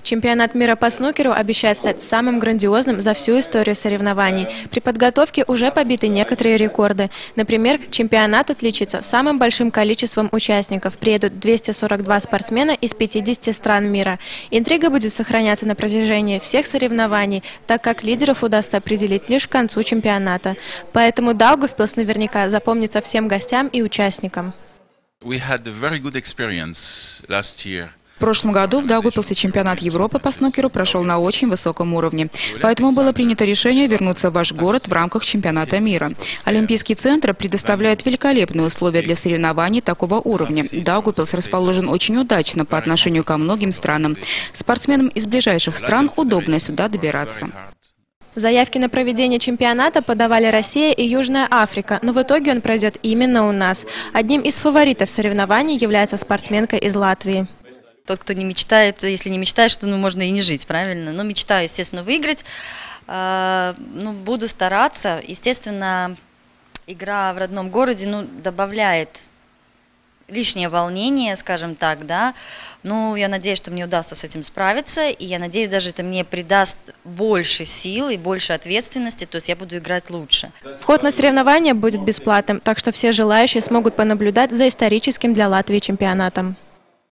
Чемпионат мира по снукеру обещает стать самым грандиозным за всю историю соревнований. При подготовке уже побиты некоторые рекорды. Например, чемпионат отличится самым большим количеством участников. Приедут 242 спортсмена из 50 стран мира. Интрига будет сохраняться на протяжении всех соревнований, так как лидеров удастся определить лишь к концу чемпионата. Поэтому Даугавпилс наверняка запомнится всем гостям и участникам. В прошлом году в Даугавпилсе чемпионат Европы по снукеру прошел на очень высоком уровне. Поэтому было принято решение вернуться в ваш город в рамках чемпионата мира. Олимпийский центр предоставляет великолепные условия для соревнований такого уровня. Даугавпилс расположен очень удачно по отношению ко многим странам. Спортсменам из ближайших стран удобно сюда добираться. Заявки на проведение чемпионата подавали Россия и Южная Африка, но в итоге он пройдет именно у нас. Одним из фаворитов соревнований является спортсменка из Латвии. Тот, кто не мечтает, если не мечтаешь, то можно и не жить, правильно? Но мечтаю, естественно, выиграть. Буду стараться. Естественно, игра в родном городе добавляет лишнее волнение, скажем так, да. Я надеюсь, что мне удастся с этим справиться, и я надеюсь, даже это мне придаст больше сил и больше ответственности, то есть я буду играть лучше. Вход на соревнования будет бесплатным, так что все желающие смогут понаблюдать за историческим для Латвии чемпионатом.